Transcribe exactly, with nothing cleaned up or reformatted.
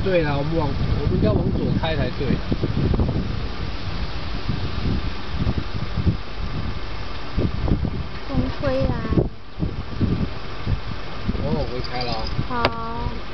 对啦，我们往我们应该往左开才对。 风吹来。 哦，我开了。 好。